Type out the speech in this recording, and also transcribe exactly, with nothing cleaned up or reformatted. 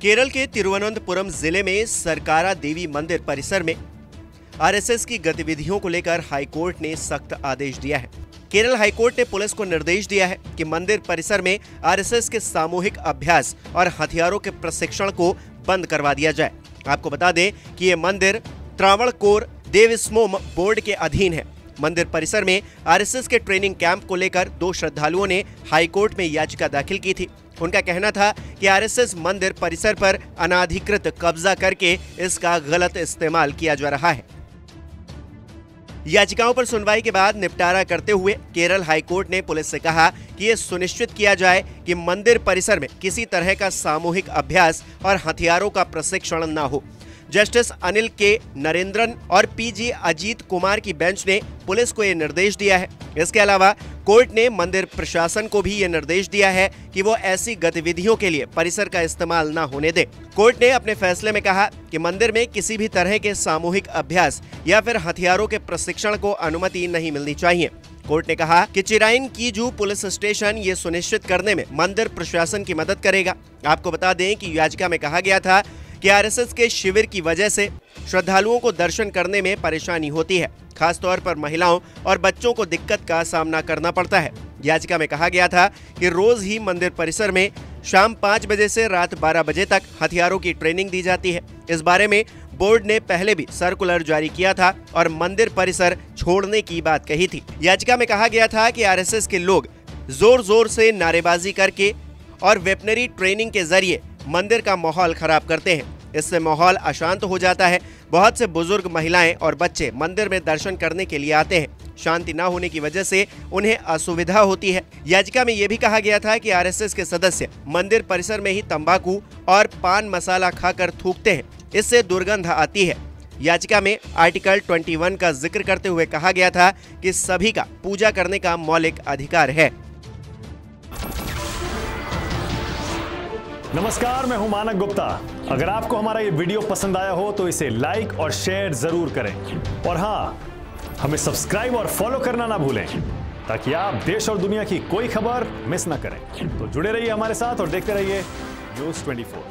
केरल के तिरुवनंतपुरम जिले में सरकारा देवी मंदिर परिसर में आरएसएस की गतिविधियों को लेकर हाईकोर्ट ने सख्त आदेश दिया है। केरल हाईकोर्ट ने पुलिस को निर्देश दिया है कि मंदिर परिसर में आरएसएस के सामूहिक अभ्यास और हथियारों के प्रशिक्षण को बंद करवा दिया जाए। आपको बता दें कि ये मंदिर त्रावणकोर देवस्थानम बोर्ड के अधीन है। मंदिर परिसर में आरएसएस के ट्रेनिंग कैंप को लेकर दो श्रद्धालुओं ने हाईकोर्ट में याचिका दाखिल की थी। उनका कहना था कि आरएसएस मंदिर परिसर पर अनाधिकृत कब्जा करके इसका गलत इस्तेमाल किया जा रहा है। याचिकाओं पर सुनवाई के बाद निपटारा करते हुए केरल हाईकोर्ट ने पुलिस से कहा कि यह सुनिश्चित किया जाए कि मंदिर परिसर में किसी तरह का सामूहिक अभ्यास और हथियारों का प्रशिक्षण न हो। जस्टिस अनिल के नरेंद्रन और पीजी अजीत कुमार की बेंच ने पुलिस को यह निर्देश दिया है। इसके अलावा कोर्ट ने मंदिर प्रशासन को भी यह निर्देश दिया है कि वो ऐसी गतिविधियों के लिए परिसर का इस्तेमाल न होने दे। कोर्ट ने अपने फैसले में कहा कि मंदिर में किसी भी तरह के सामूहिक अभ्यास या फिर हथियारों के प्रशिक्षण को अनुमति नहीं मिलनी चाहिए। कोर्ट ने कहा कि चिराइन कीजू पुलिस स्टेशन ये सुनिश्चित करने में मंदिर प्रशासन की मदद करेगा। आपको बता दें कि याचिका में कहा गया था कि आरएसएस के शिविर की वजह से श्रद्धालुओं को दर्शन करने में परेशानी होती है, खासतौर पर महिलाओं और बच्चों को दिक्कत का सामना करना पड़ता है। याचिका में कहा गया था कि रोज ही मंदिर परिसर में शाम पाँच बजे से रात बारह बजे तक हथियारों की ट्रेनिंग दी जाती है। इस बारे में बोर्ड ने पहले भी सर्कुलर जारी किया था और मंदिर परिसर छोड़ने की बात कही थी। याचिका में कहा गया था कि आरएसएस के लोग जोर जोर से नारेबाजी करके और वेपनरी ट्रेनिंग के जरिए मंदिर का माहौल खराब करते हैं। इससे माहौल अशांत हो जाता है। बहुत से बुजुर्ग, महिलाएं और बच्चे मंदिर में दर्शन करने के लिए आते हैं। शांति न होने की वजह से उन्हें असुविधा होती है। याचिका में यह भी कहा गया था कि आरएसएस के सदस्य मंदिर परिसर में ही तंबाकू और पान मसाला खाकर थूकते हैं, इससे दुर्गंध आती है। याचिका में आर्टिकल इक्कीस का जिक्र करते हुए कहा गया था कि सभी का पूजा करने का मौलिक अधिकार है। नमस्कार, मैं हूं मानक गुप्ता। अगर आपको हमारा ये वीडियो पसंद आया हो तो इसे लाइक और शेयर जरूर करें और हाँ, हमें सब्सक्राइब और फॉलो करना ना भूलें ताकि आप देश और दुनिया की कोई खबर मिस ना करें। तो जुड़े रहिए हमारे साथ और देखते रहिए न्यूज़ चौबीस।